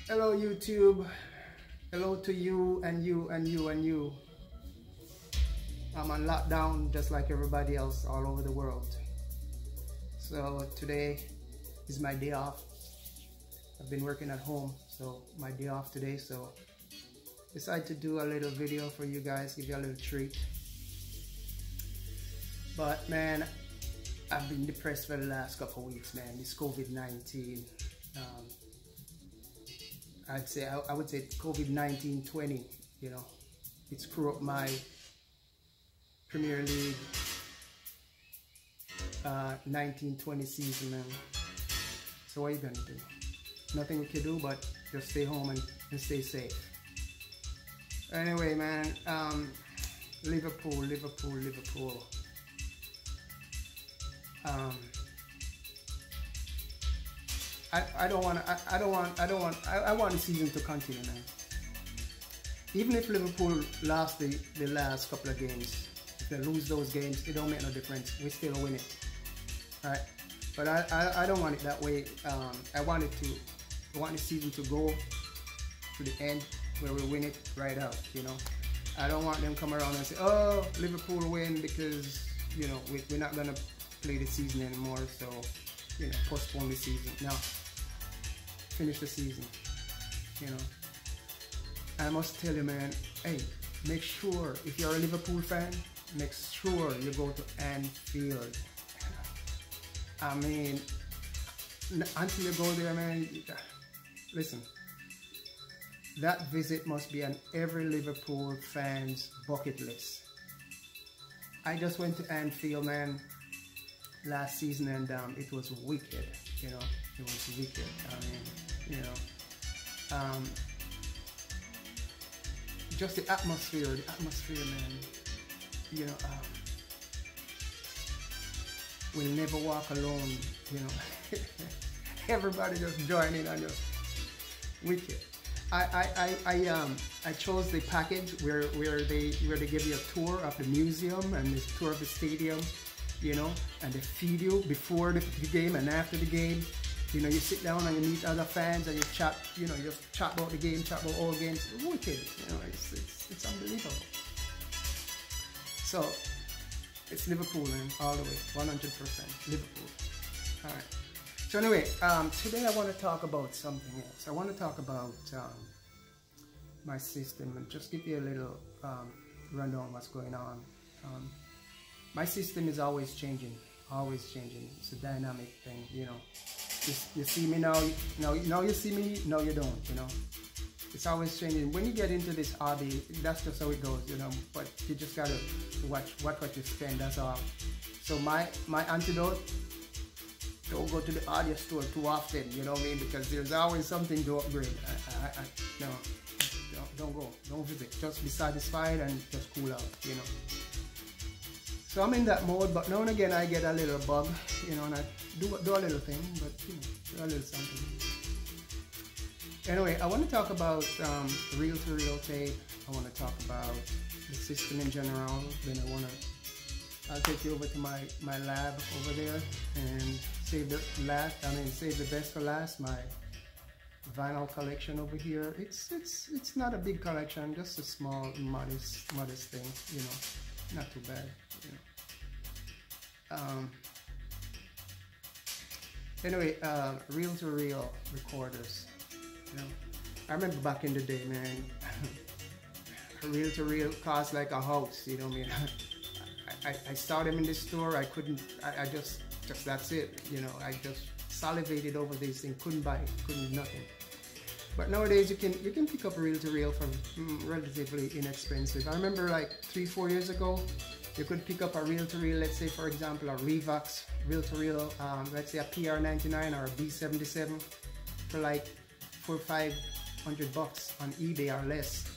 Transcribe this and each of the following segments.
Hello YouTube, hello to you and you and you and you. I'm on lockdown just like everybody else all over the world. So today is my day off. I've been working at home, so my day off today, so decided to do a little video for you guys, give you a little treat. But man, I've been depressed for the last couple of weeks, man. This COVID-19. I would say COVID-19 20, you know, it screwed up my Premier League 19-20 season, man. So what are you gonna do? Nothing we can do but just stay home and stay safe. Anyway, man, Liverpool. I want the season to continue, man. Even if Liverpool lost the last couple of games, if they lose those games, it don't make no difference. We still win it, right? But I don't want it that way. I want the season to go to the end where we win it right out, you know. I don't want them come around and say, oh, Liverpool win because, you know, we're not gonna play the season anymore, so, you know, postpone the season. No, finish the season, you know. I must tell you, man, hey, make sure, if you're a Liverpool fan, make sure you go to Anfield. I mean, until you go there, man, listen, that visit must be on every Liverpool fan's bucket list. I just went to Anfield, man, last season, and it was wicked, you know. It was wicked. I mean, you know, just the atmosphere, man. You know, we'll never walk alone. You know, everybody just join in and just wicked. I chose the package where they give you a tour of the museum and the tour of the stadium, you know, and they feed you before the game and after the game. You know, you sit down and you meet other fans and you chat, you know, you just chat about the game, chat about all games. It's wicked, you know, it's unbelievable. So it's Liverpool, man, all the way, 100% Liverpool. All right. So anyway, today I want to talk about something else. I want to talk about my system and just give you a little rundown on what's going on. My system is always changing, always changing. It's a dynamic thing, you know. You see me now you see me, now you don't, you know. It's always changing. When you get into this hobby, that's just how it goes, you know. But you just gotta watch what you spend, that's all. So my antidote, don't go to the audio store too often, you know what I mean? Because there's always something to upgrade. No, don't go, don't visit. Just be satisfied and just cool out, you know. So I'm in that mode, but now and again I get a little bug, you know, and I do a little thing, but you know, do a little something. Anyway, I want to talk about reel-to-reel tape. I want to talk about the system in general. Then I'll take you over to my lab over there and save the best for last. My vinyl collection over here. It's not a big collection, just a small, modest thing, you know, not too bad, you know. Anyway, reel-to-reel recorders. You know, I remember back in the day, man, a reel-to-reel cost like a house. You know what I mean? I saw them in the store. I just that's it. You know, I just salivated over these things. Couldn't buy it. Couldn't nothing. But nowadays you can pick up reel-to-reel from relatively inexpensive. I remember like 3-4 years ago, you could pick up a reel-to-reel, let's say for example a Revox reel-to-reel, let's say a PR99 or a B77 for like $400 or $500 on eBay or less.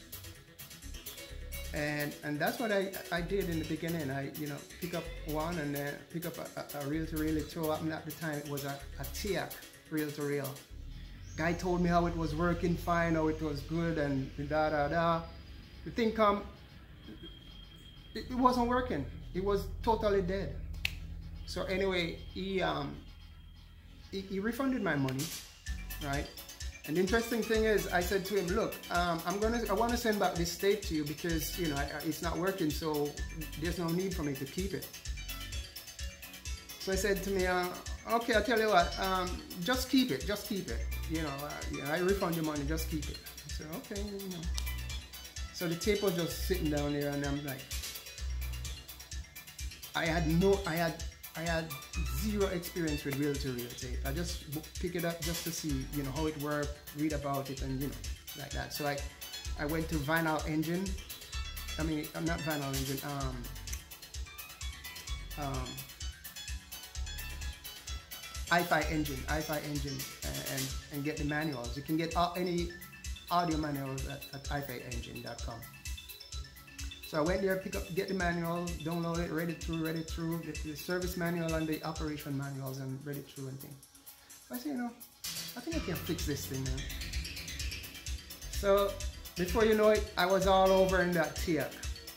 And that's what I did in the beginning. I, you know, pick up one and then pick up a reel-to-reel. It so happened at the time it was a TIAC reel-to-reel. Guy told me how it was working fine, how it was good, and da da da. The thing come, it wasn't working. It was totally dead. So anyway, he refunded my money, right? And the interesting thing is, I said to him, look, I want to send back this tape to you because, you know, it's not working, so there's no need for me to keep it. So he said to me, okay, I'll tell you what, just keep it, you know, I refund your money, just keep it. I said, okay, you know. So the tape was just sitting down there, and I'm like, I had zero experience with reel-to-reel tape. I just pick it up just to see, you know, how it worked, read about it, and, you know, like that. So I went to Vinyl Engine. I mean, I'm not Vinyl Engine. i-Fi Engine, and get the manuals. You can get any audio manuals at iFiEngine.com. So I went there, get the manual, download it, read it through the service manual and the operation manuals, and read it through and things. I said, you know, I think I can fix this thing now. So before you know it, I was all over in that TIAC.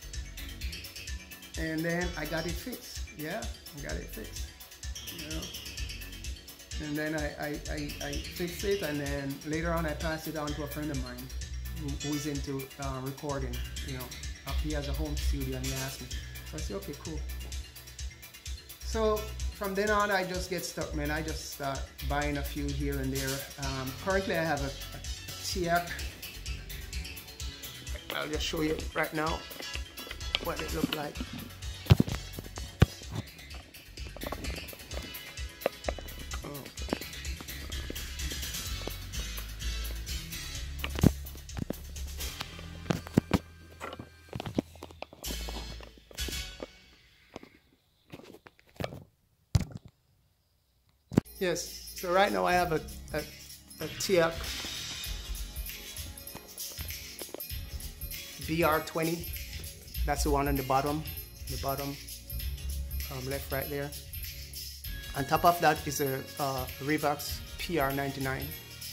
And then I got it fixed. Yeah, I got it fixed. You know. And then I fixed it, and then later on I passed it on to a friend of mine who's into recording, you know. He has a home studio, and he asked me. So I said, okay, cool. So from then on, I just get stuck, man. I just start buying a few here and there. Currently, I have a TIAC. I'll just show you right now what it looks like. Yes, so right now I have a TIAC BR20. That's the one on the bottom left right there. On top of that is a Revox PR99.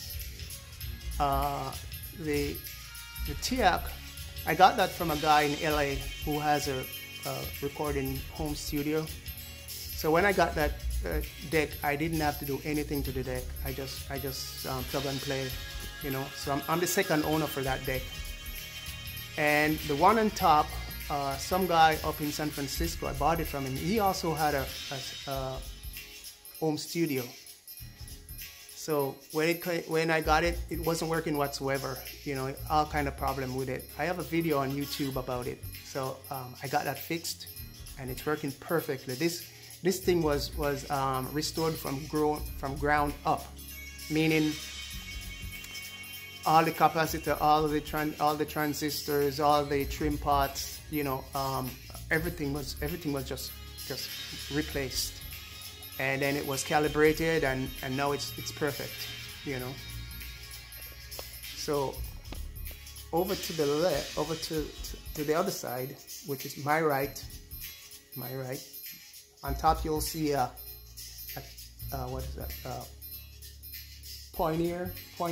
The TIAC, I got that from a guy in LA who has a recording home studio. So when I got that deck, I didn't have to do anything to the deck. I just plug and play, you know. So I'm the second owner for that deck. And the one on top, some guy up in San Francisco, I bought it from him. He also had a home studio. So when I got it, it wasn't working whatsoever. You know, all kind of problem with it. I have a video on YouTube about it. So I got that fixed, and it's working perfectly. This thing was restored from ground up, meaning all the capacitor, all the transistors, all the trim pots, you know, everything was just replaced, and then it was calibrated, and now it's perfect, you know. So over to the left, over to the other side, which is my right. On top you'll see what is that? Pioneer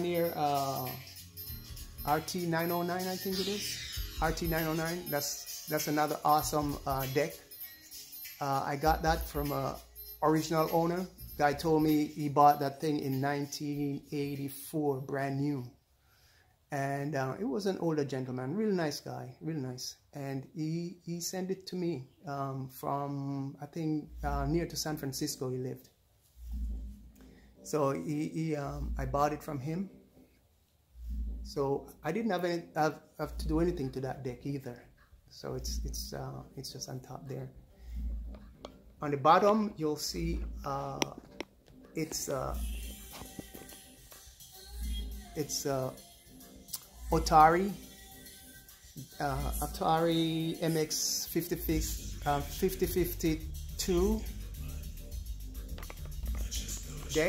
RT909, I think it is. RT909. That's another awesome deck. I got that from a original owner. Guy told me he bought that thing in 1984, brand new. And it was an older gentleman, really nice guy, really nice. And he sent it to me from, I think, near to San Francisco he lived. So I bought it from him. So I didn't have to do anything to that deck either. So it's just on top there. On the bottom you'll see it's Otari MX 5052 deck.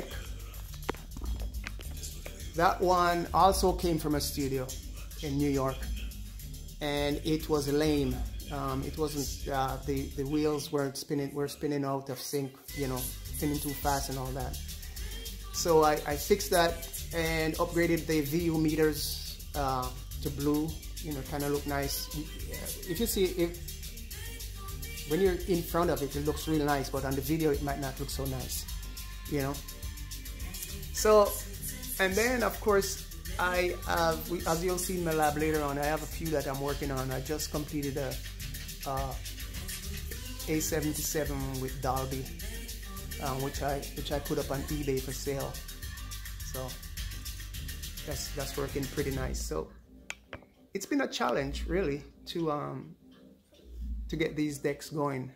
That one also came from a studio in New York, and it was lame. It wasn't the wheels were spinning out of sync, you know, spinning too fast and all that. So I fixed that and upgraded the VU meters to blue, you know, kind of look nice. If you see, when you're in front of it, it looks really nice, but on the video it might not look so nice, you know. So, and then of course I have, as you'll see in my lab later on, I have a few that I'm working on. I just completed a A77 with Dolby, which I put up on eBay for sale. So that's working pretty nice. So it's been a challenge really to get these decks going.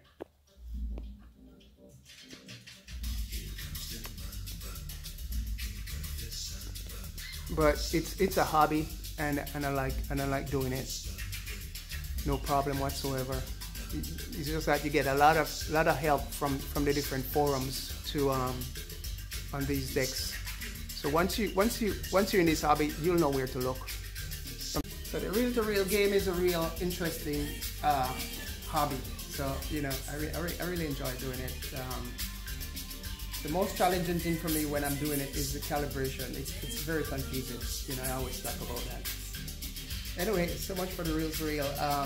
But it's a hobby, and I like doing it. No problem whatsoever. It's just that you get a lot of help from the different forums to on these decks. So once you're in this hobby, you'll know where to look. So the reel-to-reel game is a real interesting hobby. So you know, I really enjoy doing it. The most challenging thing for me when I'm doing it is the calibration. It's very confusing. You know, I always talk about that. Anyway, so much for the reel-to-reel.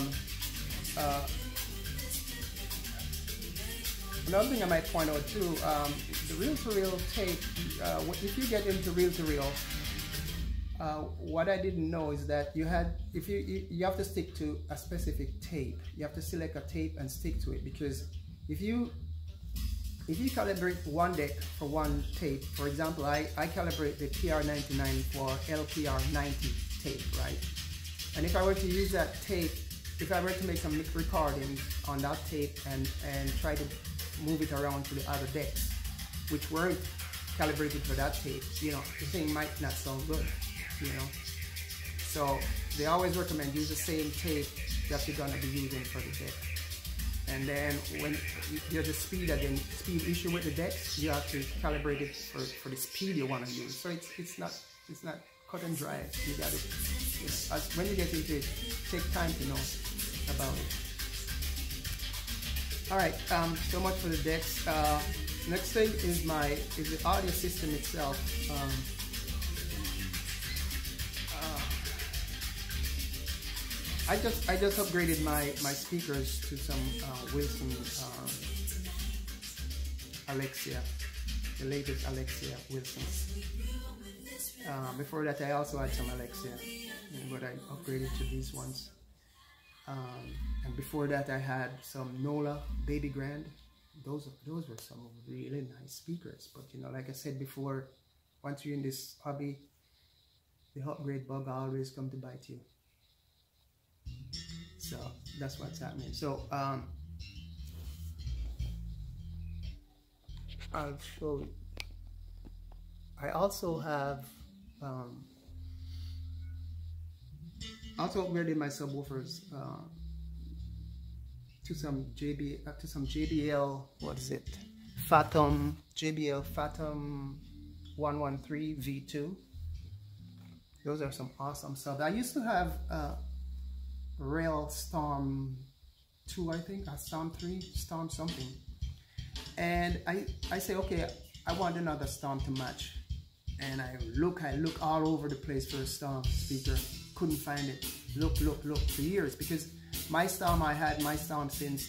Another thing I might point out too, the reel-to-reel tape. If you get into reel-to-reel, what I didn't know is that you have to stick to a specific tape. You have to select a tape and stick to it, because if you calibrate one deck for one tape, for example, I calibrate the PR99 for LPR90 tape, right? And if I were to use that tape, if I were to make some recordings on that tape and try to move it around to the other decks, which weren't calibrated for that tape, you know, the thing might not sound good, you know. So they always recommend use the same tape that you're gonna be using for the deck. And then when there's a speed issue with the decks, you have to calibrate it for the speed you want to use. So it's not cut and dry. You got it. When you get into it, take time to know about it. All right. So much for the decks. Next thing is the audio system itself. I just upgraded my speakers to some Wilson Alexia, the latest Alexia Wilson. Before that, I also had some Alexia, but I upgraded to these ones. And before that, I had some Nola Baby Grand. Those were some really nice speakers. But you know, like I said before, once you're in this hobby, the upgrade bug always come to bite you. So that's what's happening. So I'll show you. I also have also upgraded my subwoofers to some JBL. What is it? JBL Phantom 113 V2. Those are some awesome subs. I used to have Rail Storm 2, I think, or Storm 3, Storm something. And I say, okay, I want another Storm to match. And I look all over the place for a Storm speaker. Couldn't find it. Look for years, because my Storm, I had my Storm since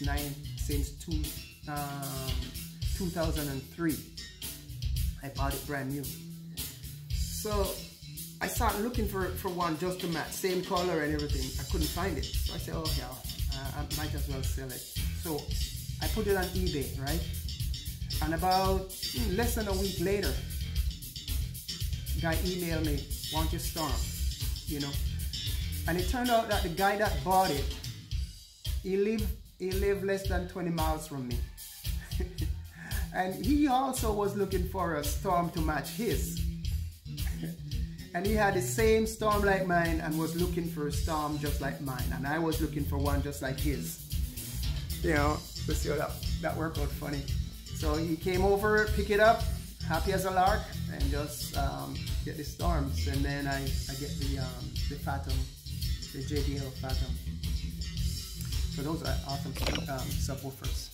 2003. I bought it brand new. So I started looking for one just to match, same color and everything. I couldn't find it. So I said, oh hell, I might as well sell it. So I put it on eBay, right? And about less than a week later, guy emailed me, want your Storm, you know? And it turned out that the guy that bought it, he lived less than 20 miles from me. And he also was looking for a Storm to match his. And he had the same Storm like mine and was looking for a Storm just like mine. And I was looking for one just like his. You know, let's see how that worked out funny. So he came over, pick it up, happy as a lark, and just get the Storms. And then I get the Phantom, the JBL Phantom. So those are awesome subwoofers.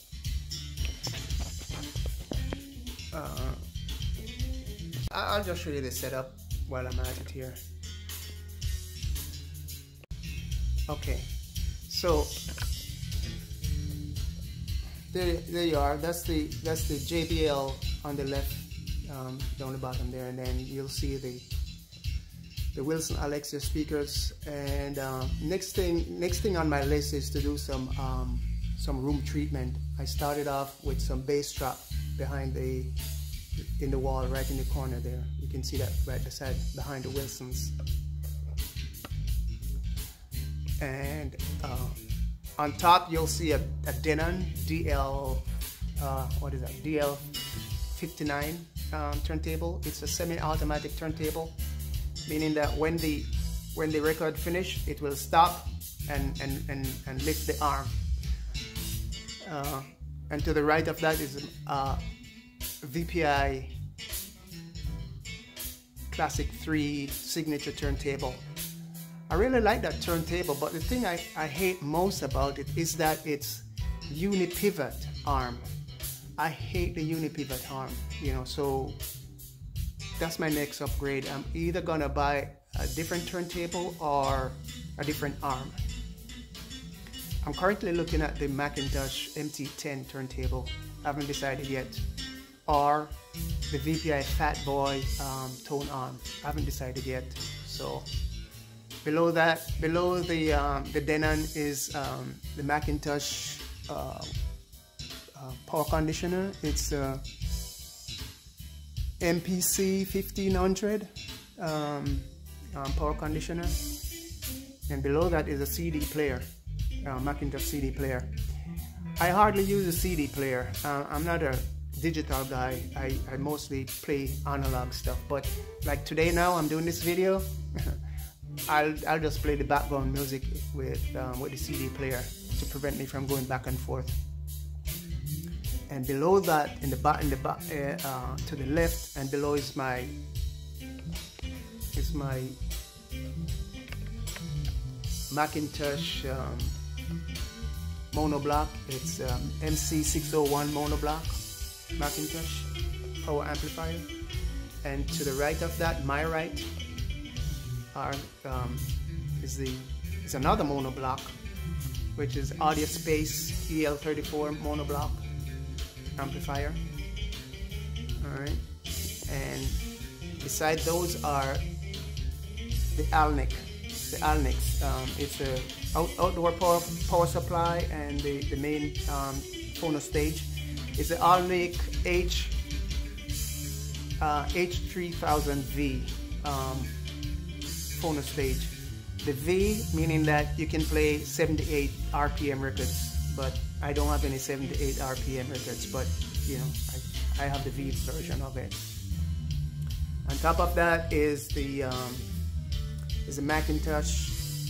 I'll just show you the setup while I'm at it here. Okay, so there you are. That's the JBL on the left, down the bottom there, and then you'll see the Wilson Alexia speakers. And next thing on my list is to do some room treatment. I started off with some bass strap behind in the wall, right in the corner there. You can see that right beside behind the Wilsons. And on top you'll see a Denon DL59 turntable. It's a semi-automatic turntable, meaning that when the record finishes, it will stop and lift the arm. And to the right of that is VPI Classic 3 signature turntable. I really like that turntable, but the thing I hate most about it is that it's uni-pivot arm. I hate the uni-pivot arm, you know, so that's my next upgrade. I'm either gonna buy a different turntable or a different arm. I'm currently looking at the Macintosh MT10 turntable. I haven't decided yet. Or the VPI Fat Boy tone arm. I haven't decided yet. So below that, below the Denon is the Macintosh power conditioner. It's MPC 1500 power conditioner. And below that is a CD player. Macintosh CD player. I hardly use a CD player. I'm not a digital guy. I mostly play analog stuff, but like today now I'm doing this video, I'll just play the background music with the CD player to prevent me from going back and forth. And below that, to the left and below is my Macintosh monoblock. It's MC601 monoblock Macintosh power amplifier. And to the right of that, my right, is another monoblock, which is Audio Space EL34 monoblock amplifier. Alright, and beside those are the Alnic. It's a outdoor power supply, and the main phono stage is the Alnic H3000V phono stage. The V meaning that you can play 78 RPM records, but I don't have any 78 RPM records, but you know, I have the V version of it. On top of that is the Macintosh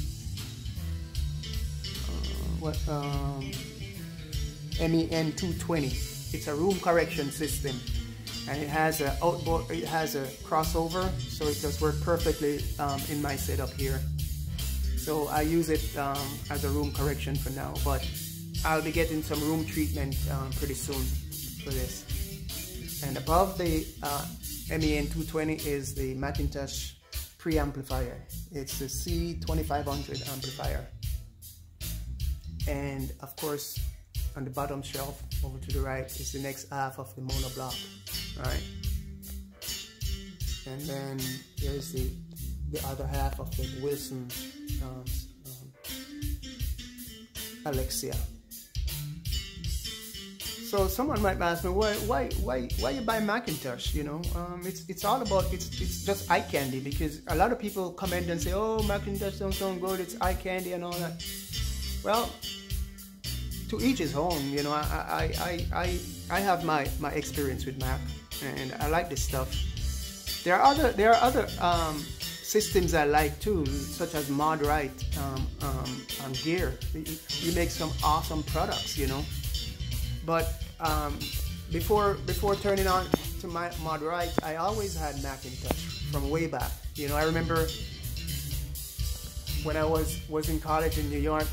MEN220. It's a room correction system, and it has a outboard. It has a crossover, so it does work perfectly in my setup here. So I use it as a room correction for now, but I'll be getting some room treatment pretty soon for this. And above the MEN220 is the Macintosh preamplifier. It's the C2500 amplifier. And of course, on the bottom shelf over to the right is the next half of the monoblock. Alright. And then there's the other half of the Wilson Alexia. So someone might ask me, why you buy Macintosh? You know, it's all about, it's just eye candy, because a lot of people comment and say, oh, Macintosh don't sound good, it's eye candy and all that. Well, to each his own. You know, I have my experience with Mac, and I like this stuff. There are other systems I like too, such as ModRite and Gear. You make some awesome products, you know. But before turning on to my ModRite, I always had Macintosh from way back. You know, I remember when I was in college in New York,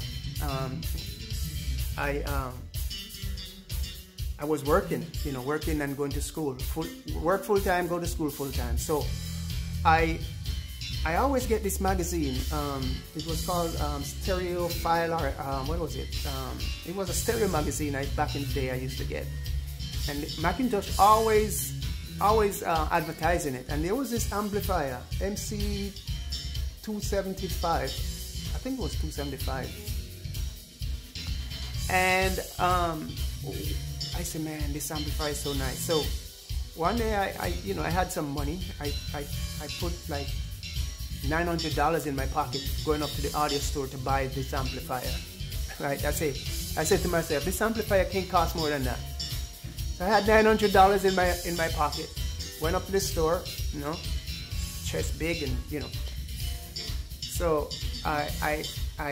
I was working, you know, working and going to school. Work full time, go to school full time. So I always get this magazine. It was called Stereophile, or what was it? It was a stereo magazine back in the day I used to get. And Macintosh always advertising it. And there was this amplifier, MC 275. I think it was 275. And I said, man, this amplifier is so nice. So one day I had some money. I put like $900 in my pocket going up to the audio store to buy this amplifier. Right? I said to myself, this amplifier can't cost more than that. So I had $900 in my pocket. Went up to the store, you know, chest big, and you know. So I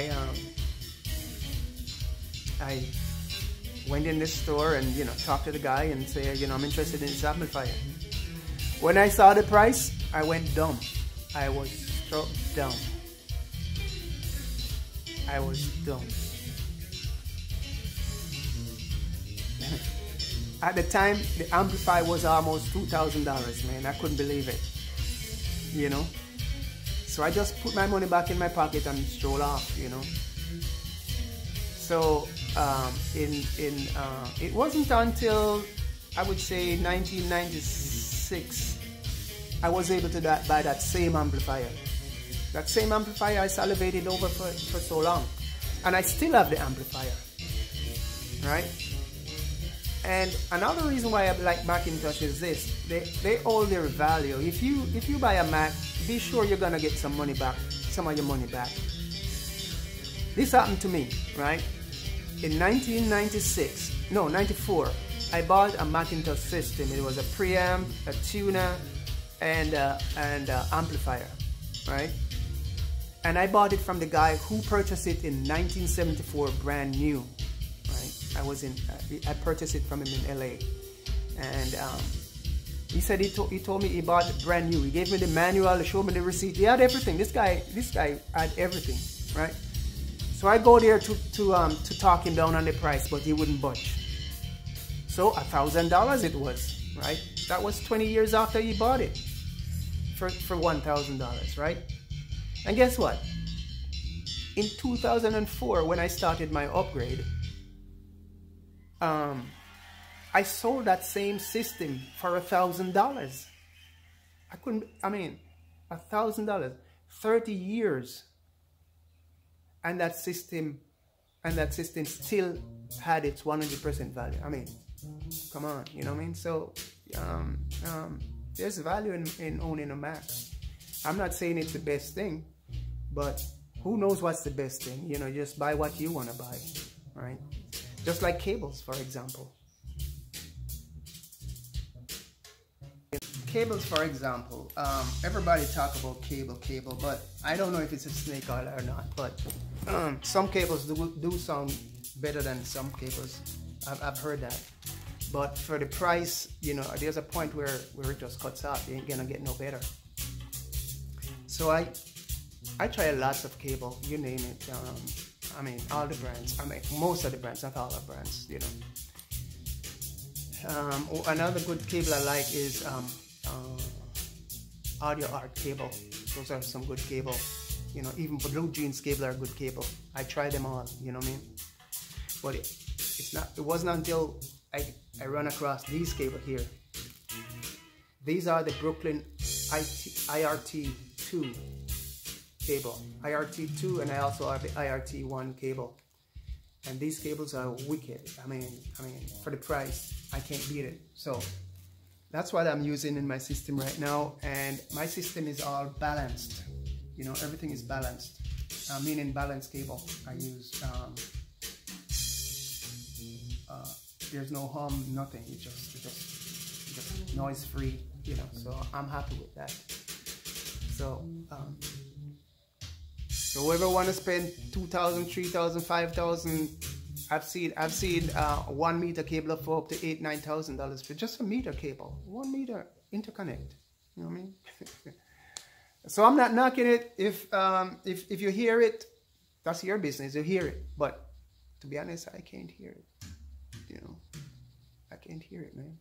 went in the store and, you know, talked to the guy and said, you know, I'm interested in this amplifier. When I saw the price, I went dumb. I was struck dumb. I was dumb. At the time, the amplifier was almost $2,000, man. I couldn't believe it, you know. So I just put my money back in my pocket and strolled off, you know. So it wasn't until, I would say, 1996, I was able to buy that same amplifier. That same amplifier I salivated over for so long. And I still have the amplifier, right? And another reason why I like Macintosh is this: they hold their value. If you buy a Mac, be sure you're gonna get some money back, some of your money back. This happened to me, right? In 94, I bought a Macintosh system. It was a preamp, a tuner, and amplifier, right? And I bought it from the guy who purchased it in 1974, brand new. I purchased it from him in LA, and he said he told me he bought it brand new. He gave me the manual, he showed me the receipt. He had everything. This guy had everything, right? So I go there to talk him down on the price, but he wouldn't budge. So $1,000 it was, right? That was 20 years after he bought it for $1,000, right? And guess what? In 2004, when I started my upgrade, I sold that same system for $1,000. $1,000, 30 years, and that system still had its 100% value. I mean, come on, you know what I mean? So there's value in owning a Mac. I'm not saying it's the best thing, but who knows what's the best thing? You know, just buy what you want to buy, right? Just like cables, for example. Cables, for example. Everybody talk about cable, but I don't know if it's a snake oil or not. But some cables do sound better than some cables. I've heard that. But for the price, you know, there's a point where it just cuts off. You ain't gonna get no better. So I try lots of cable. You name it. I mean, all the brands. I mean, most of the brands, not all the brands, you know. Another good cable I like is Audio Art cable. Those are some good cable. You know, even Blue Jeans cable are good cable. I try them all, you know what I mean? But it wasn't until I run across these cable here. These are the Brooklyn IRT2 cable, IRT2, and I also have the IRT1 cable, and these cables are wicked. I mean, for the price, I can't beat it. So that's what I'm using in my system right now, and my system is all balanced. You know, everything is balanced. Meaning balanced cable. I use there's no hum, nothing. It's just noise free. You know, so I'm happy with that. So. So whoever want to spend $2,000, $3,000, $5,000, I've seen 1 meter cable for up to $8,000, $9,000 for just a meter cable, 1 meter interconnect. You know what I mean? So I'm not knocking it. If you hear it, that's your business. You hear it, but to be honest, I can't hear it. You know, I can't hear it, man.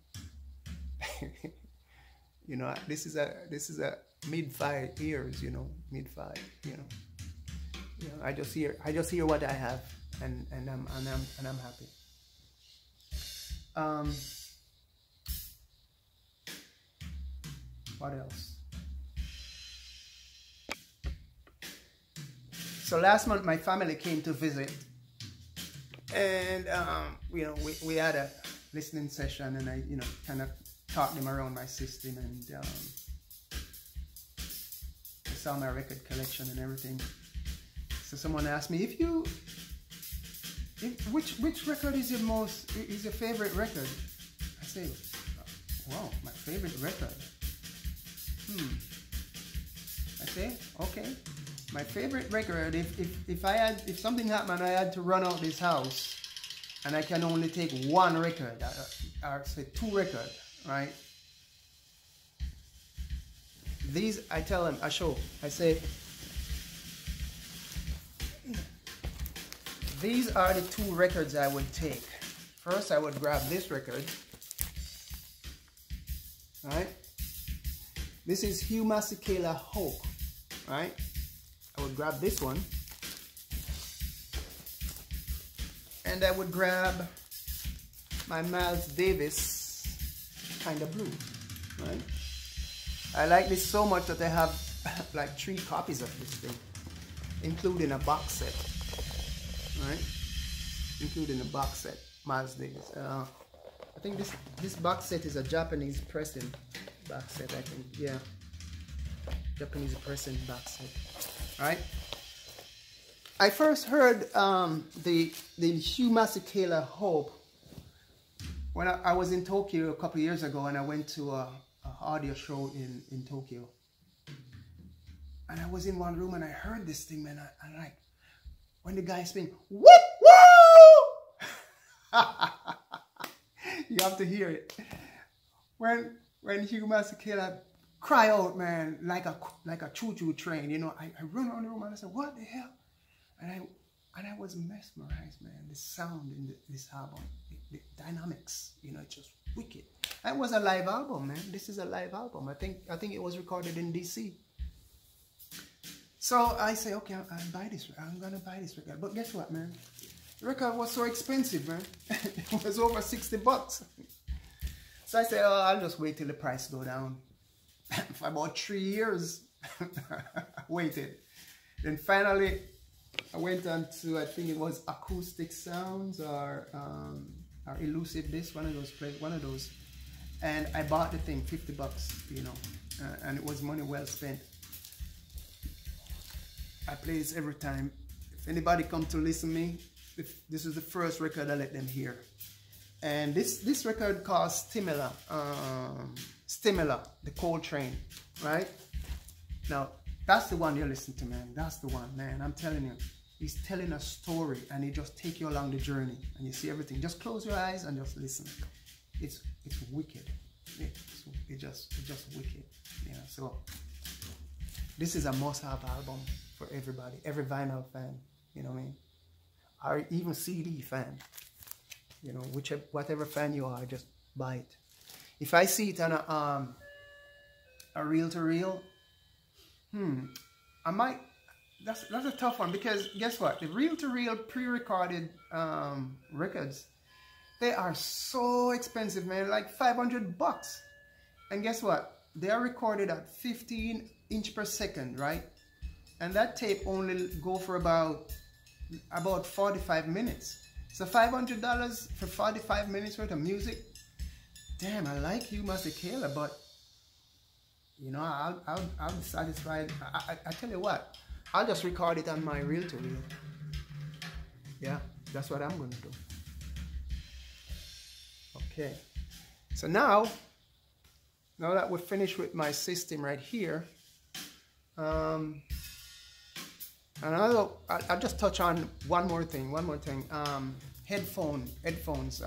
You know, this is a mid-5 ears. You know, mid-5. You know. You know, I just hear what I have, and I'm happy. What else? So last month my family came to visit, and you know, we had a listening session, and I, you know, kind of talked them around my system, and I saw my record collection and everything. So someone asked me, which record is your favorite record? I say, wow, my favorite record. I say, okay, my favorite record. If something happened, I had to run out this house, and I can only take one record, or say 2 records, right? These, I tell them, I say, these are the 2 records I would take. First, I would grab this record, right? This is Hugh Masekela Hope, right? I would grab this one, and I would grab my Miles Davis Kind of Blue, right? I like this so much that I have like 3 copies of this thing, including a box set, right? Including a box set, Miles Davis. I think this box set is a Japanese pressing box set, I think, yeah. Japanese pressing box set, right? I first heard the Hugh Masekela Hope when I was in Tokyo a couple of years ago, and I went to a audio show in Tokyo, and I was in one room and I heard this thing, man. I like when the guy spin, whoop woo. You have to hear it when Hugh Masekela cry out, man, like a choo-choo train. You know, I run around the room and I said, what the hell? And I was mesmerized, man. The sound in this album, the dynamics, you know, it's just wicked. It was a live album, man. This is a live album. I think it was recorded in DC. So I say, okay, I'll buy this. I'm gonna buy this record. But guess what, man? The record was so expensive, man. It was over 60 bucks. So I said, oh, I'll just wait till the price go down. For about 3 years, I waited. Then finally, I went on to, I think it was Acoustic Sounds or Elusive Disc, one of those. And I bought the thing, 50 bucks, you know, and it was money well spent. I play this every time. If anybody come to listen to me, this is the first record I let them hear. And this record called Stimula, the Coltrane, right? Now, that's the one you listen to, man. That's the one, man. I'm telling you. He's telling a story, and he just take you along the journey, and you see everything. Just close your eyes and just listen. It's wicked. It's just wicked. Yeah. So this is a must-have album for everybody, every vinyl fan. You know what I mean? Or even CD fan. You know, whatever fan you are, just buy it. If I see it on a reel-to-reel, I might. That's a tough one, because guess what? The reel-to-reel pre-recorded records, they are so expensive, man. Like 500 bucks. And guess what? They are recorded at 15 inch per second, right? And that tape only go for about 45 minutes. So $500 for 45 minutes worth of music. Damn, I like Hugh Masekela, but you know, I'll be satisfied. I tell you what, I'll just record it on my reel-to-reel. Yeah, that's what I'm gonna do. Okay, so now that we're finished with my system right here, and I'll just touch on one more thing. Headphones.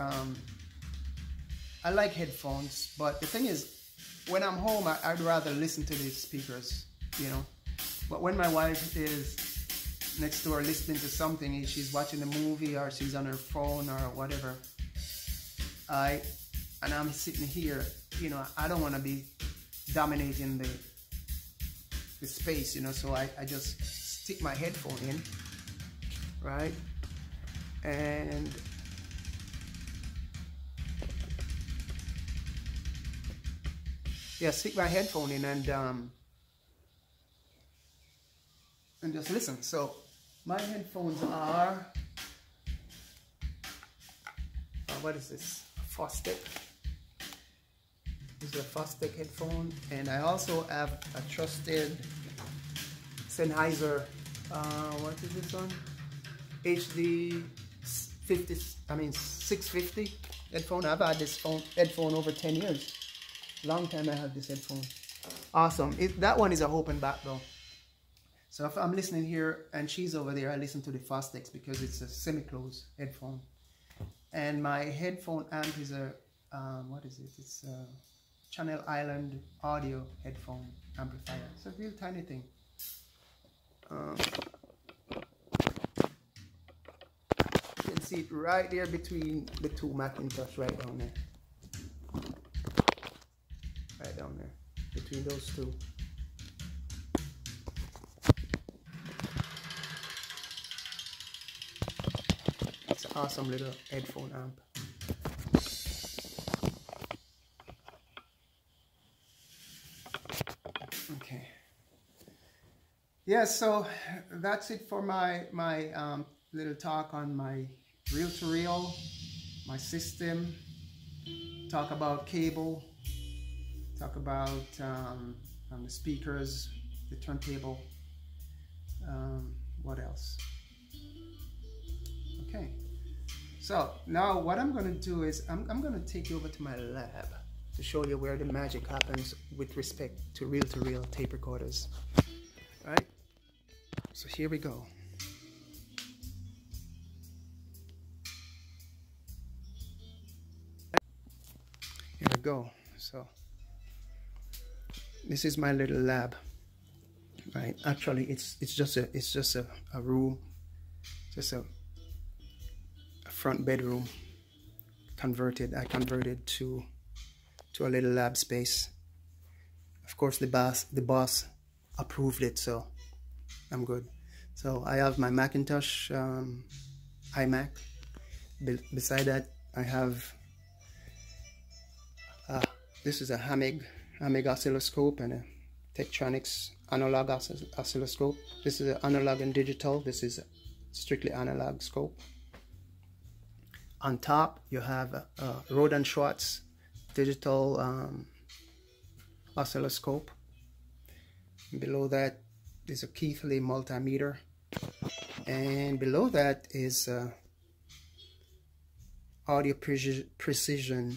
I like headphones, but the thing is, when I'm home, I'd rather listen to the speakers, you know. But when my wife is next door listening to something, she's watching a movie or she's on her phone or whatever, and I'm sitting here, you know, I don't want to be dominating the space, you know, so I just stick my headphone in, right? And yeah, stick my headphone in and just listen. So My headphones are, what is this? Fostec. This is a Fostec headphone, and I also have a trusted Sennheiser, what is this one? HD 650 headphone. I've had this headphone over 10 years. Long time I had this headphone. Awesome. That one is a open back though. So if I'm listening here and she's over there, I listen to the Fostecs because it's a semi-closed headphone. And my headphone amp is a, what is it? It's a Channel Island audio headphone amplifier. It's a real tiny thing. You can see it right there between the two Macintosh, right down there. Right down there, between those two. It's an awesome little headphone amp. Okay. Yeah, so that's it for my little talk on my reel-to-reel, my system, talk about cable, talk about the speakers, the turntable, what else? Okay, so now what I'm going to do is I'm going to take you over to my lab to show you where the magic happens with respect to reel-to-reel tape recorders. All right, so here we go. Here we go. So this is my little lab, right? Actually, it's just a room, just a front bedroom. I converted to a little lab space. Of course, the boss approved it, so I'm good. So I have my Macintosh iMac. Beside that, I have this is a Hamig oscilloscope and a Tektronix analog oscilloscope. This is an analog and digital. This is a strictly analog scope. On top, you have a Rohde & Schwarz digital oscilloscope. Below that is a Keithley multimeter, and below that is audio precision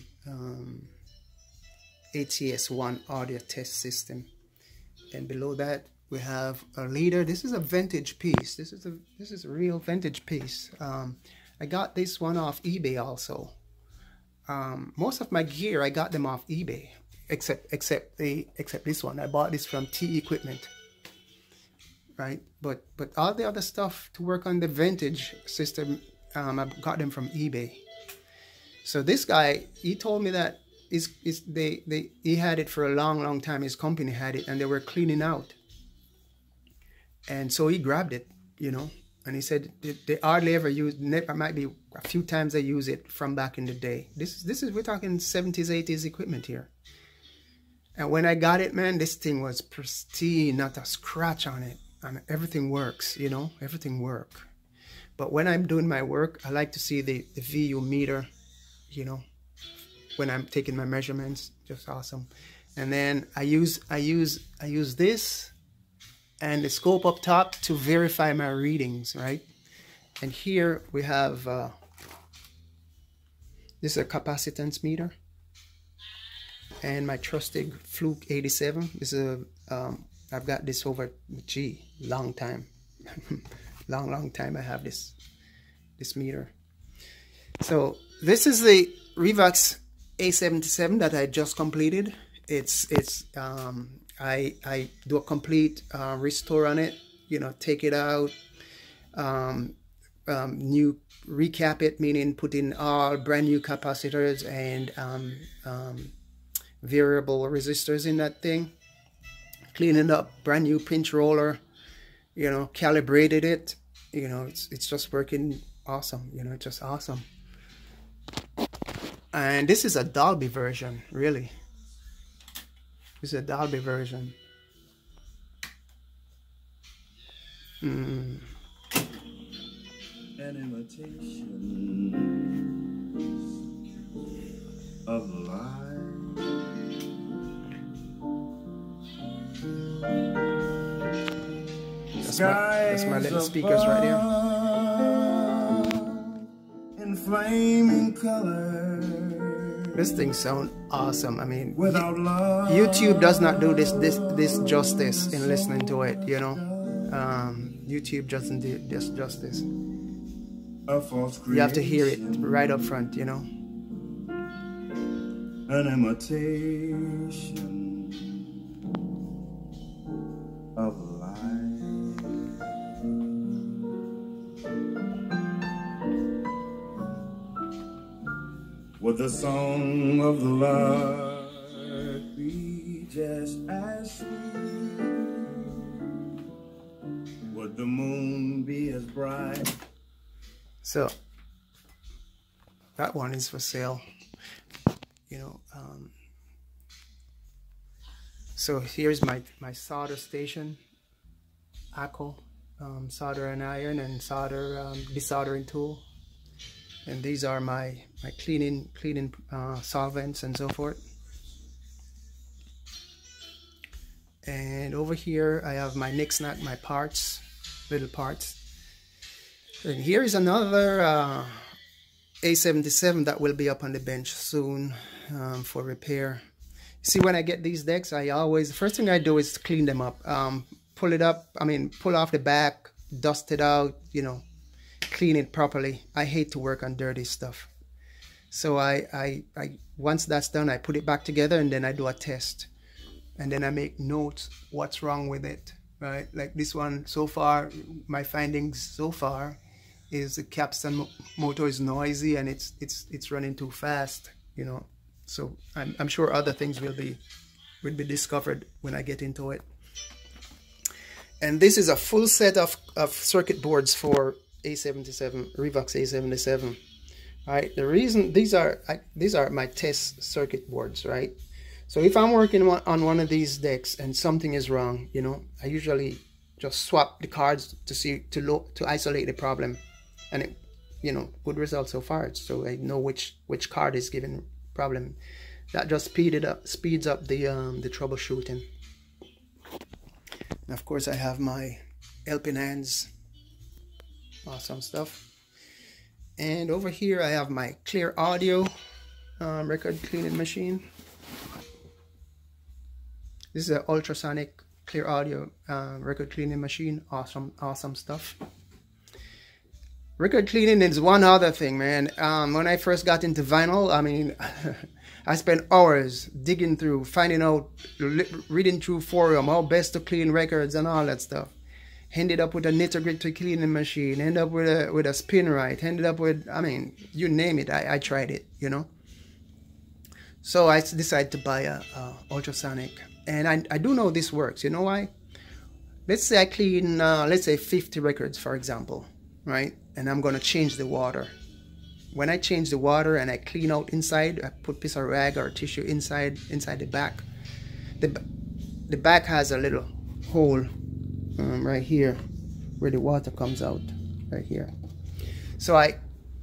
ATS1 audio test system, and below that we have a leader. This is a vintage piece. This is a real vintage piece. I got this one off eBay also. Most of my gear I got them off eBay, except this one. I bought this from T Equipment, right? But all the other stuff to work on the vintage system, I got them from eBay. So this guy, he told me that he had it for a long time. His company had it, and they were cleaning out, and so he grabbed it, you know. And he said they hardly ever use. Might be a few times they use it from back in the day. This is we're talking 70s, 80s equipment here. And when I got it, man, this thing was pristine, not a scratch on it, and everything works. You know, everything works. But when I'm doing my work, I like to see the VU meter, you know, when I'm taking my measurements. Just awesome. And then I use this and the scope up top to verify my readings, right? And here we have this is a capacitance meter, and my trusted Fluke 87. This is a I've got this over long time. long time I have this meter. So this is the Revox A77 that I just completed. I do a complete restore on it, you know, take it out, new recap it, meaning put in all brand new capacitors and variable resistors in that thing, clean it up, brand new pinch roller, you know, calibrated it, you know, it's just working awesome, you know, it's just awesome. And this is a Dolby version, really. This is a Dolby version. an imitation of life. That's my little speakers right here. In flaming color. This thing sounds awesome. I mean, YouTube does not do this justice in listening to it, you know. YouTube doesn't do this justice. You have to hear it right up front, you know. An imitation of life. Would the song of the lark be just as sweet? Would the moon be as bright? So that one is for sale, you know. So here's my solder station, ACO, solder and iron, and solder desoldering tool. And these are my cleaning solvents and so forth. And over here I have my knick-knack, my parts, little parts. And here is another A77 that will be up on the bench soon for repair. See, when I get these decks, the first thing I do is clean them up, pull off the back, dust it out, you know, clean it properly. I hate to work on dirty stuff. So I once that's done, I put it back together, and then I do a test. And then I make notes what's wrong with it, right? Like this one so far, my findings so far is the capstan motor is noisy and it's running too fast, you know. So I'm sure other things will be discovered when I get into it. And this is a full set of circuit boards for A77, Revox A77. Right, the reason these are my test circuit boards, right? So if I'm working on one of these decks and something is wrong, you know, I usually just swap the cards to isolate the problem, and it, you know, good result so far. So I know which card is giving problem. That just speeds up the troubleshooting. And of course, I have my helping hands, awesome stuff. And over here I have my clear audio record cleaning machine. This is an ultrasonic clear audio record cleaning machine. Awesome stuff. Record cleaning is one other thing, man. When I first got into vinyl, I mean, I spent hours digging through, finding out, reading through forum, how best to clean records and all that stuff. Ended up with a nitty-gritty cleaning machine, ended up with a spin right, ended up with, I mean, you name it, I tried it, you know. So I decided to buy a ultrasonic, and I do know this works. You know why? Let's say I clean, let's say 50 records, for example, right? And I'm gonna change the water. When I change the water and I clean out inside, I put a piece of rag or tissue inside the back. The back has a little hole right here where the water comes out, right here. So I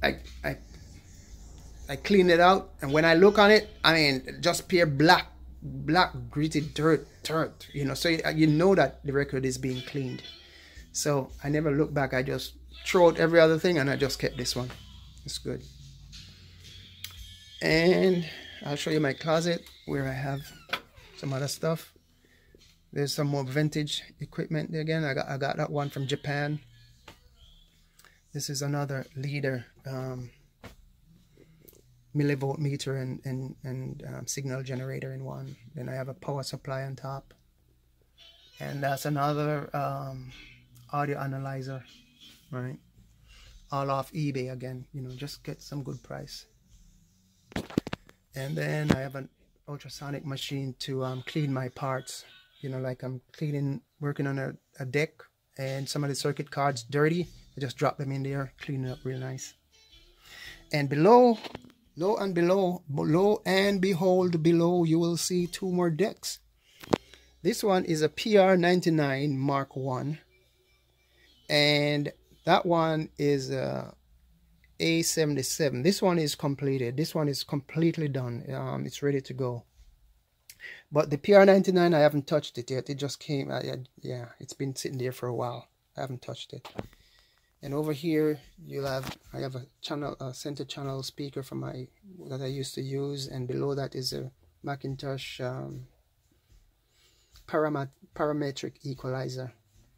clean it out, and when I look on it, I mean, just pure black gritty dirt, you know. So you know that the record is being cleaned. So I never look back. I just throw out every other thing, and I just kept this one. It's good. And I'll show you my closet where I have some other stuff. There's some more vintage equipment there again. I got that one from Japan. This is another leader, millivolt meter and signal generator in one. Then I have a power supply on top, and that's another audio analyzer, right? All off eBay again, you know, just get some good price. And then I have an ultrasonic machine to clean my parts. You know, like I'm working on a deck, and some of the circuit cards dirty. I just drop them in there, clean it up real nice. And below, lo and behold, below you will see two more decks. This one is a PR99 Mark 1, and That one is A77. This one is completed. This one is completely done. It's ready to go. But the PR99, I haven't touched it yet. It just came. Yeah, it's been sitting there for a while. I haven't touched it. And over here, I have a channel, a center channel speaker for that I used to use, and below that is a Macintosh parametric equalizer.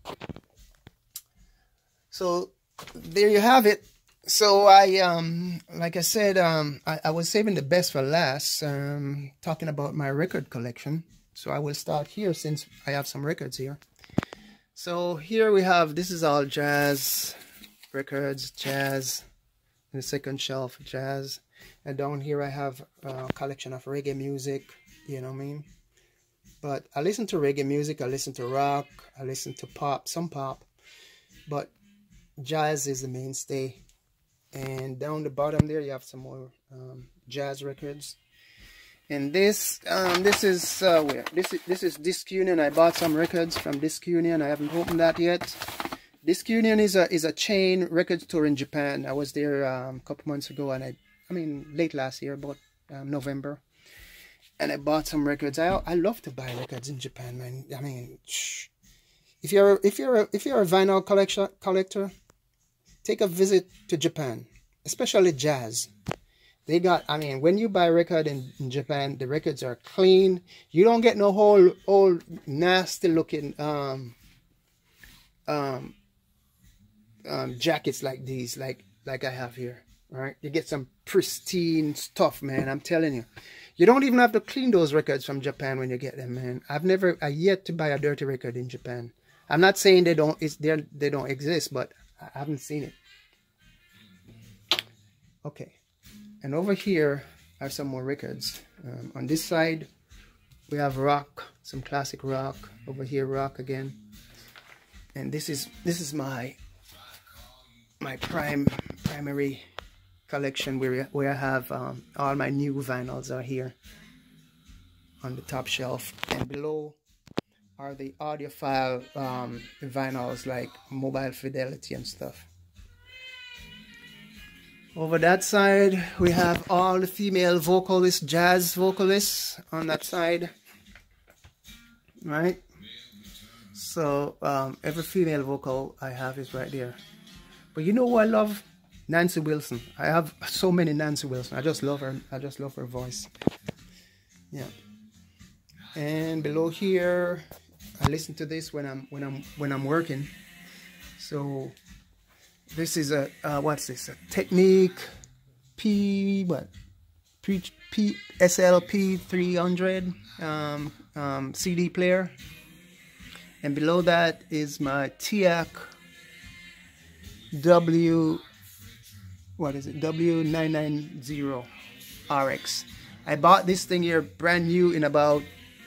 So there you have it. So like I said, I was saving the best for last, talking about my record collection. So I will start here since I have some records here. So here we have, this is all jazz records, jazz. In the second shelf, jazz. And down here I have a collection of reggae music, you know what I mean? But I listen to reggae music, I listen to rock, I listen to pop, some pop. But jazz is the mainstay. And down the bottom there you have some more jazz records. And this is where? This is Disc Union. I bought some records from Disc Union. I haven't opened that yet. Disc Union is a chain record store in Japan. I was there a couple months ago, and I mean late last year, about November, and I bought some records. I love to buy records in Japan, man. I mean, if you're a vinyl collector, take a visit to Japan, especially jazz. They got, I mean, when you buy a record in Japan, the records are clean. You don't get no whole old nasty looking jackets like these, like I have here. Right? You get some pristine stuff, man. I'm telling you. You don't even have to clean those records from Japan when you get them, man. I yet to buy a dirty record in Japan. I'm not saying they don't exist, but I haven't seen it. Okay. And over here are some more records. On this side, we have rock, some classic rock. Over here, rock again. And this is my primary collection where I have all my new vinyls are here on the top shelf. And below are the audiophile vinyls like Mobile Fidelity and stuff. Over that side, we have all the female vocalists, jazz vocalists on that side, right? So every female vocal I have is right there. But you know who I love? Nancy Wilson. I have so many Nancy Wilson. I just love her. I just love her voice. Yeah. And below here, I listen to this when I'm working. So this is a what's this? A Technique SLP 300 CD player. And below that is my TIAC W990 RX. I bought this thing here brand new in about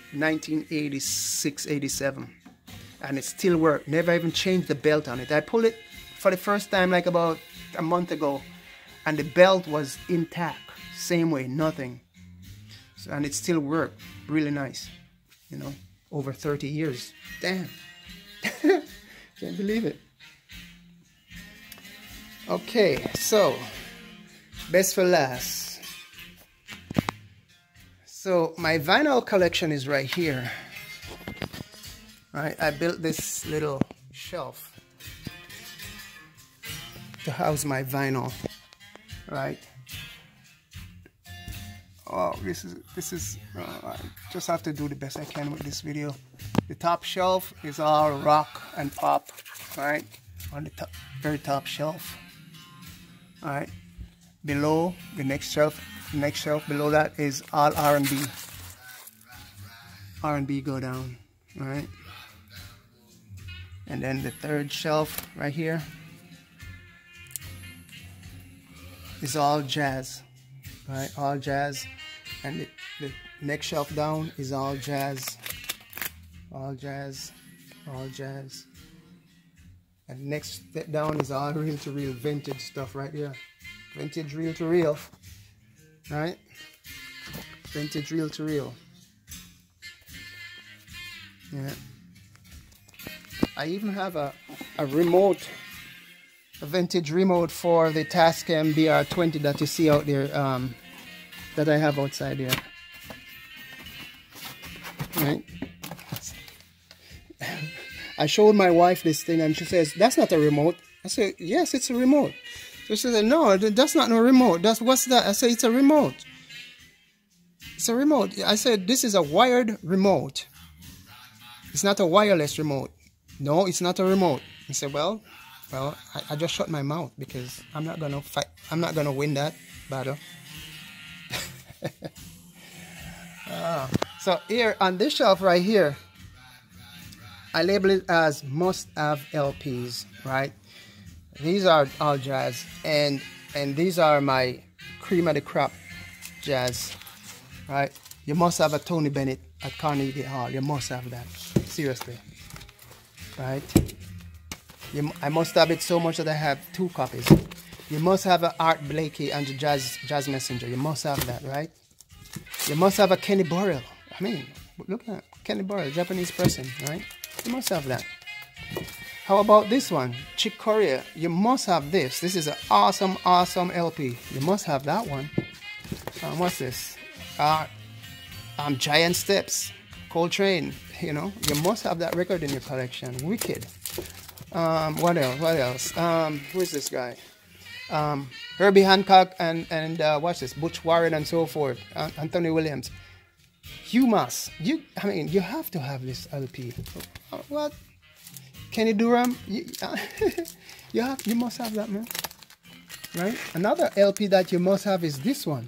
1986-87, and it still works. Never even changed the belt on it. I pulled it for the first time like about a month ago, and the belt was intact, same way, nothing. So, and it still worked really nice, you know, over 30 years. Damn. Can't believe it. Okay, so best for last. So my vinyl collection is right here. Right, I built this little shelf to house my vinyl. Right. Oh, this is. I just have to do the best I can with this video. The top shelf is all rock and pop. Right, on the top, very top shelf. All right, below the next shelf below that is all R&B. R&B go down, all right. And then the third shelf right here is all jazz, right? All jazz. And the next shelf down is all jazz, all jazz, all jazz. And next step down is all reel-to-reel vintage stuff right here. Vintage reel-to-reel, right? Vintage reel-to-reel. Yeah. I even have a remote a vintage remote for the Tascam BR20 that you see out there, that I have outside here. Right? I showed my wife this thing and she says, "That's not a remote." I said, "Yes, it's a remote." So she said, "No, that's not no remote. What's that?" I said, "It's a remote. It's a remote." I said, "This is a wired remote. It's not a wireless remote." "No, it's not a remote." I said, well, I just shut my mouth because I'm not gonna fight. I'm not gonna win that battle. So here on this shelf right here, I label it as must-have LPs, right? These are all jazz, and these are my cream of the crop jazz, right? You must have a Tony Bennett at Carnegie Hall. You must have that, seriously, right? I must have it so much that I have 2 copies. You must have an Art Blakey and the Jazz Messenger. You must have that, right? You must have a Kenny Burrell. I mean, look at Kenny Burrell, Japanese pressing, right? You must have that. How about this one? Chick Corea. You must have this. This is an awesome, awesome LP. You must have that one. What's this? Giant Steps, Coltrane. You know, you must have that record in your collection. Wicked. What else? Who is this guy? Herbie Hancock and what's this? Butch Warren and so forth. Anthony Williams. You must. You have to have this LP. What? Kenny Durham. You must have that, man. Right? Another LP that you must have is this one.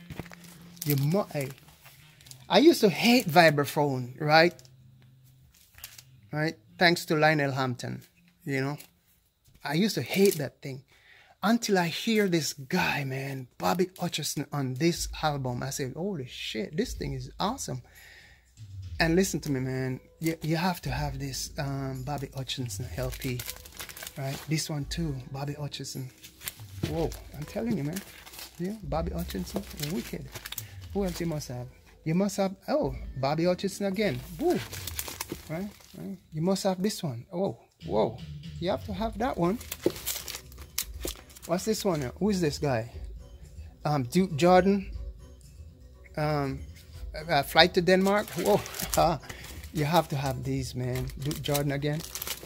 I used to hate vibraphone, right? Right? Thanks to Lionel Hampton, you know. I used to hate that thing until I hear this guy, man, Bobby Hutcherson, on this album. I said, holy shit, this thing is awesome. And listen to me, man, you have to have this Bobby Hutcherson LP, right? This one too, Bobby Hutcherson. Whoa, I'm telling you, man. Yeah, Bobby Hutcherson, wicked. Who else you must have? You must have, oh, Bobby Hutcherson again. Woo. Right? You must have this one. Oh, whoa. You have to have that one. What's this one? Who is this guy? Duke Jordan. Flight to Denmark. Whoa. You have to have these, man. Duke Jordan again.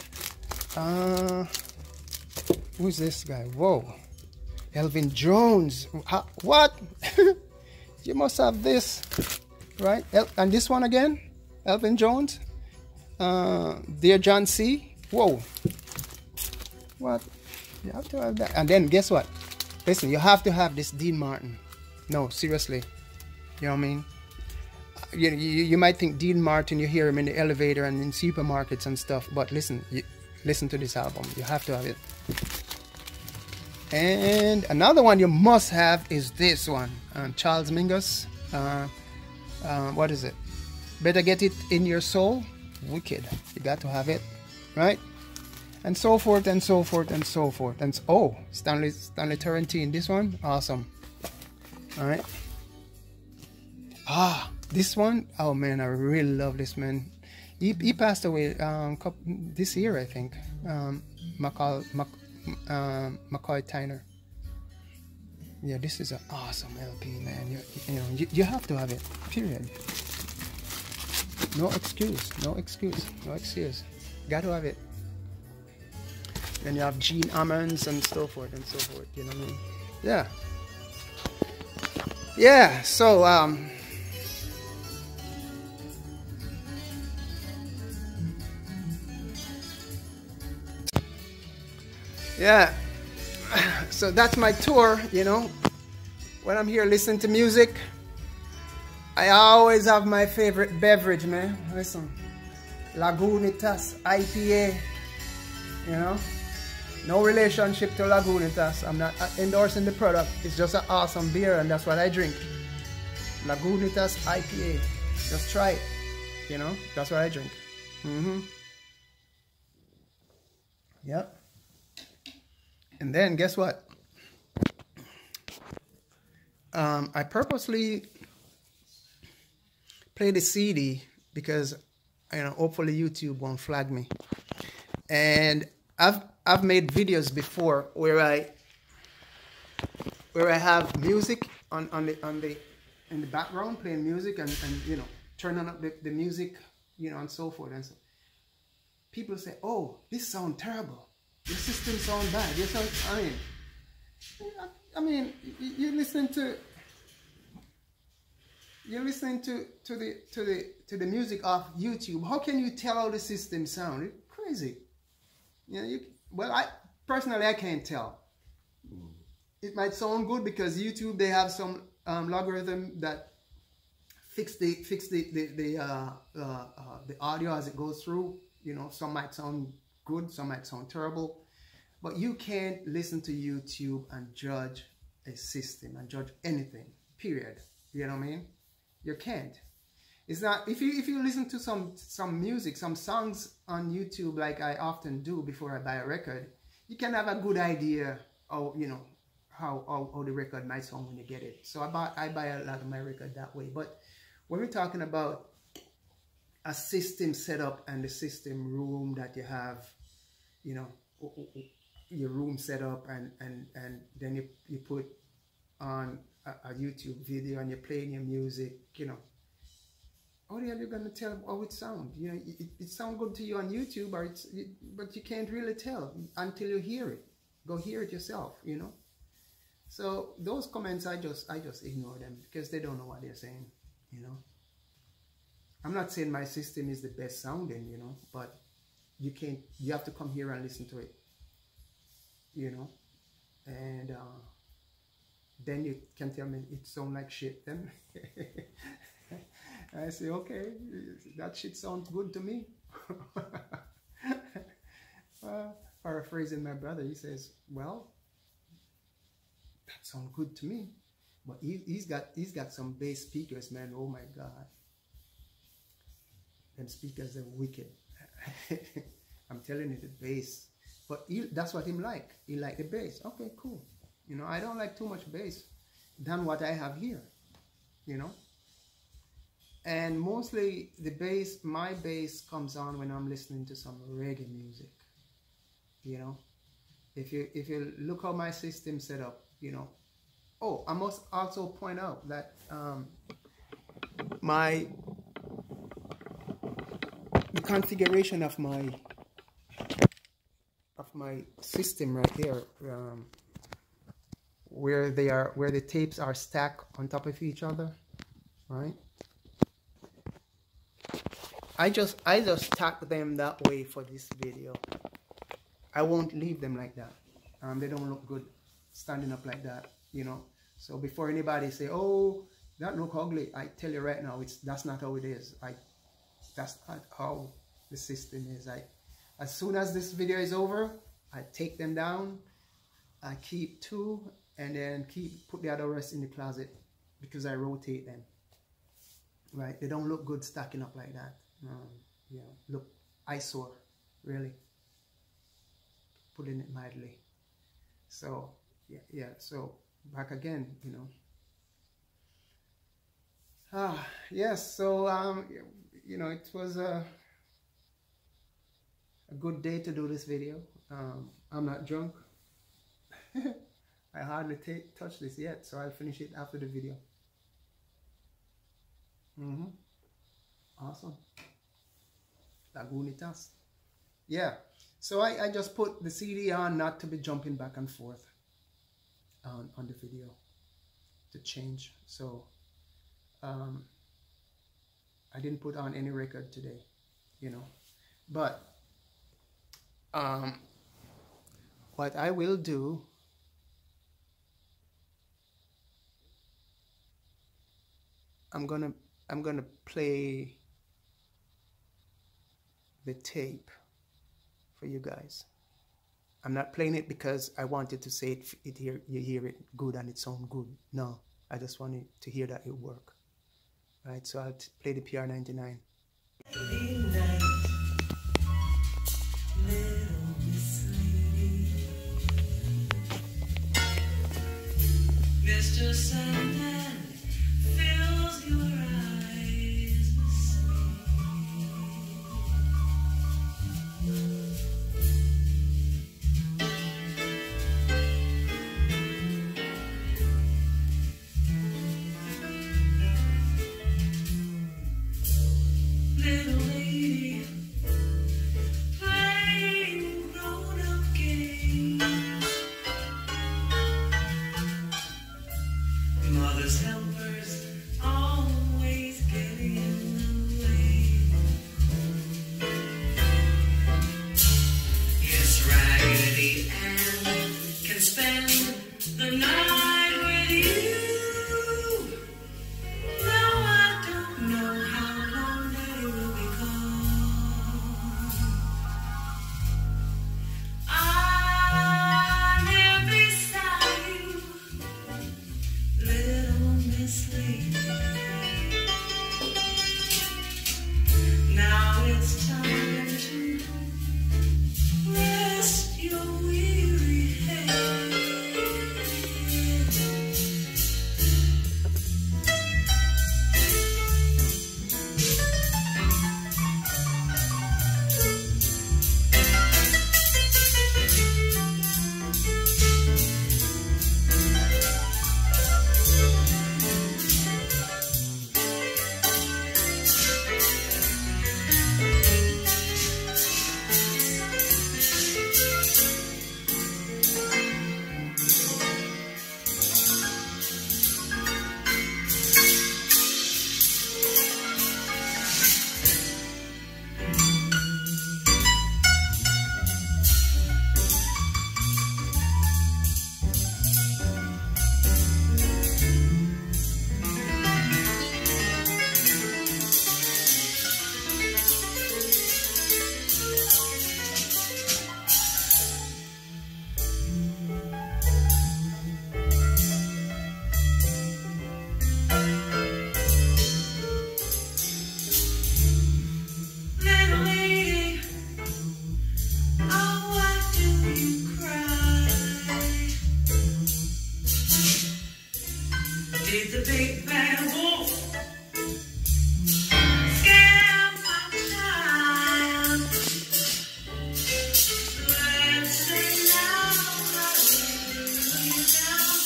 Who's this guy? Whoa. Elvin Jones. What? You must have this. Right? And this one again? Elvin Jones. Dear John C. Whoa. What? You have to have that. And then guess what? Listen, you have to have this Dean Martin. No, seriously. You know what I mean? You might think Dean Martin, you hear him in the elevator and in supermarkets and stuff, but listen, listen to this album. You have to have it. And another one you must have is this one. Charles Mingus. What is it? Better Get It in Your Soul. Wicked. You got to have it, right? And so forth and so forth and so forth. And oh, Stanley Turrentine. This one, awesome. All right. This one, oh man, I really love this man. He passed away this year, I think. McCoy Tyner. Yeah, this is an awesome LP, man. You have to have it. Period. No excuse. No excuse. No excuse. Got to have it. Then you have Gene Ammons and so forth and so forth. You know what I mean? Yeah. Yeah. So yeah. So that's my tour, you know. When I'm here listening to music, I always have my favorite beverage, man. Listen, Lagunitas IPA, you know. No relationship to Lagunitas. I'm not endorsing the product. It's just an awesome beer and that's what I drink. Lagunitas IPA. Just try it, you know. That's what I drink. Yep. And then guess what? I purposely play the CD because, you know, hopefully YouTube won't flag me. And I've made videos before where I have music in the background, playing music, and you know, turning up the music, you know, and so forth. And so people say, "Oh, this sounds terrible. Your system sounds bad." Your sound, I mean, you're listening to the music off YouTube. How can you tell how the system sounds? It's crazy. You know, well, I personally can't tell. It might sound good because YouTube, they have some logarithm that fix the audio as it goes through. You know, some might sound good, some might sound terrible, but you can't listen to YouTube and judge a system and judge anything. Period. You know what I mean? You can't. It's not, if you listen to some music, some songs on YouTube, like I often do before I buy a record, you can have a good idea of, you know, how the record might sound when you get it. So I buy a lot of my record that way. But when we're talking about a system setup and the system room that you have, you know, your room set up, and then you put on a YouTube video and you're playing your music, you know, how the hell are you gonna tell how it sounds? You know, it sounds good to you on YouTube, but you can't really tell until you hear it. Go hear it yourself, you know. So those comments, I just ignore them because they don't know what they're saying, you know. I'm not saying my system is the best sounding, you know, but you have to come here and listen to it, you know, and then you can tell me it sounds like shit then. I say, okay, that shit sounds good to me. Paraphrasing my brother, he says, well, that sounds good to me. But he's got some bass speakers, man. Oh my God. Them speakers are wicked. I'm telling you, the bass. But that's what him like. He like the bass. Okay, cool. You know, I don't like too much bass than what I have here, you know. And mostly the bass, my bass comes on when I'm listening to some reggae music, you know. If you look how my system set up, you know. Oh, I must also point out that the configuration of my system right here, where the tapes are stacked on top of each other, right? I just stack them that way for this video. I won't leave them like that. They don't look good standing up like that, you know. So before anybody say, "Oh, that look ugly," I tell you right now, that's not how it is. That's not how the system is. As soon as this video is over, I take them down. I keep 2 and then put the other rest in the closet because I rotate them. Right? They don't look good stacking up like that. You know, look eyesore, really. Putting it mildly. So yeah. So back again, you know. Yes. So you know, it was a good day to do this video. I'm not drunk. I hardly touched this yet, so I'll finish it after the video. Awesome. Lagunitas. Yeah. So I just put the CD on not to be jumping back and forth on the video to change. So I didn't put on any record today, you know. But what I will do, I'm gonna play the tape for you guys. I'm not playing it because I wanted to say you hear it good and it sounds good. No, I just wanted to hear that it work. Right, so I'll play the PR99. Mr. Sandman fills your eyes with sleep. Did the big bad wolf scare my child? Let's say now I lay you down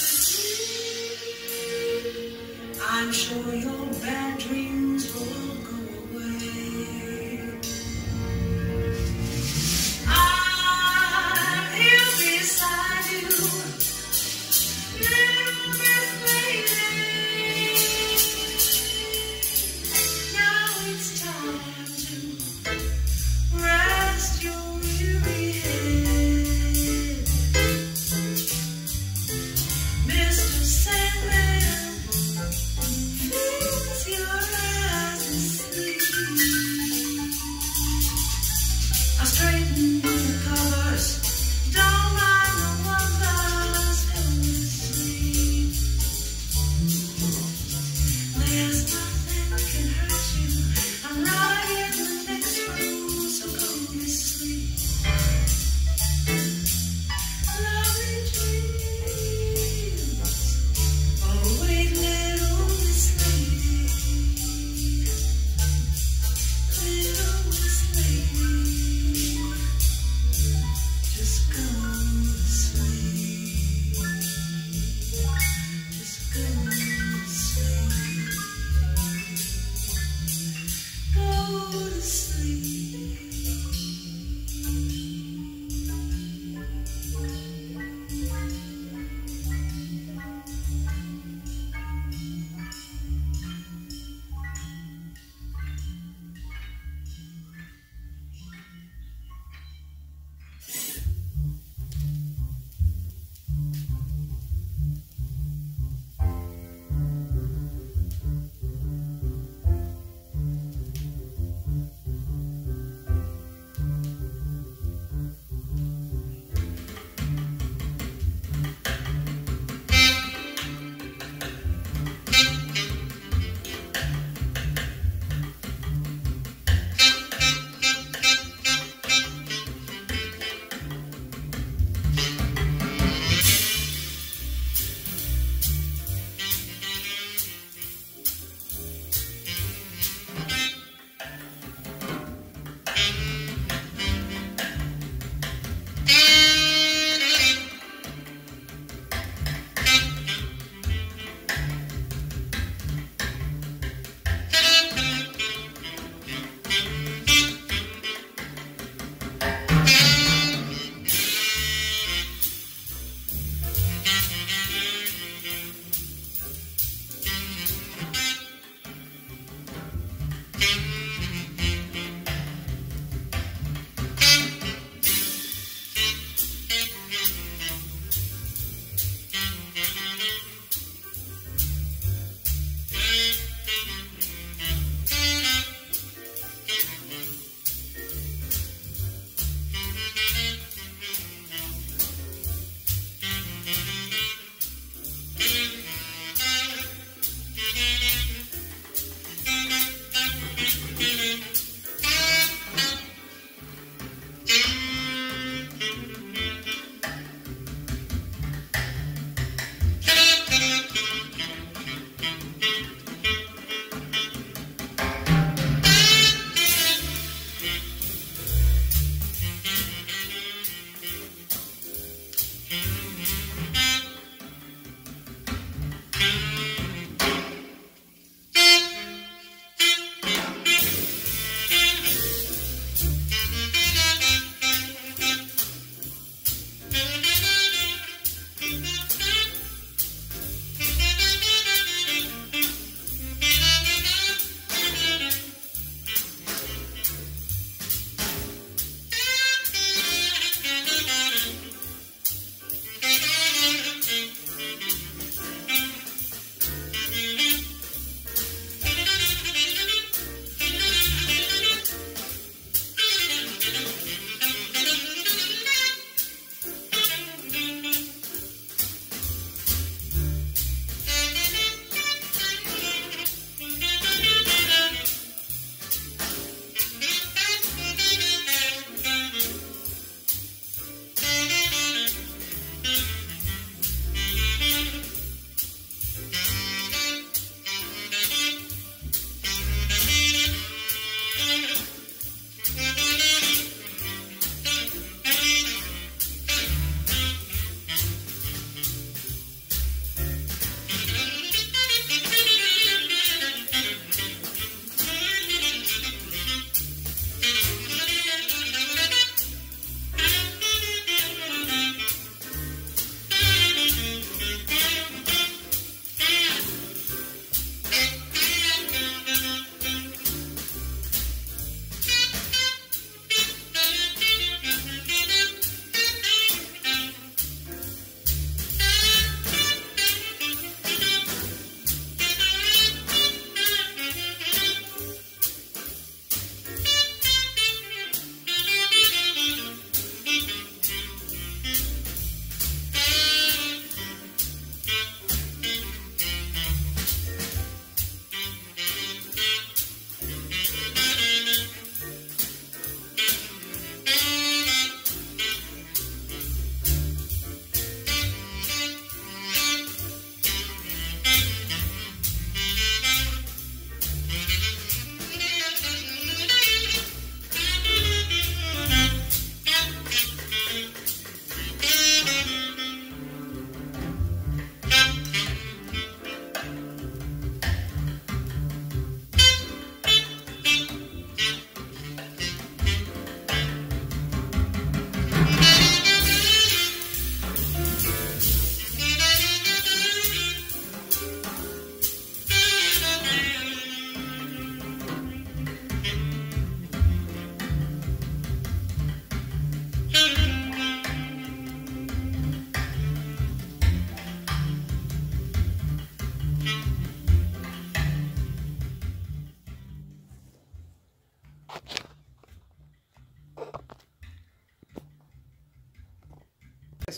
to sleep. I'm sure your bad dreams will go away. I'm here beside you. Now it's time to rest your weary head. Mr. Sandman,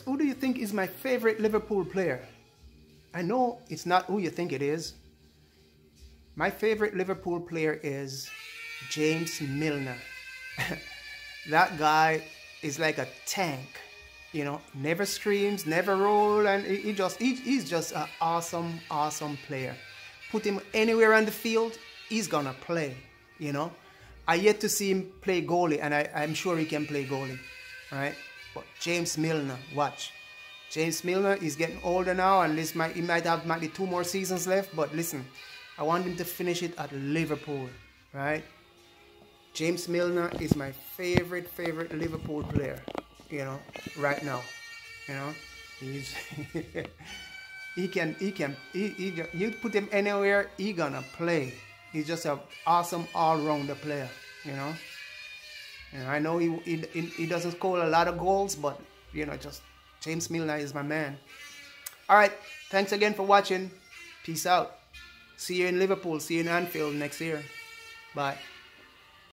who do you think is my favorite Liverpool player? I know it's not who you think it is. My favorite Liverpool player is James Milner. That guy is like a tank, you know, never screams, never roll, and he's just an awesome player. Put him anywhere on the field, he's gonna play, you know. I yet to see him play goalie, and I'm sure he can play goalie, right? But James Milner, watch. James Milner is getting older now, and he might have maybe 2 more seasons left, but listen, I want him to finish it at Liverpool, right? James Milner is my favorite Liverpool player, you know, right now. You know, he's you put him anywhere, he gonna play. He's just an awesome all-rounder player, you know. And I know he doesn't score a lot of goals, but you know, just James Milner is my man. All right, thanks again for watching. Peace out. See you in Liverpool. See you in Anfield next year. Bye.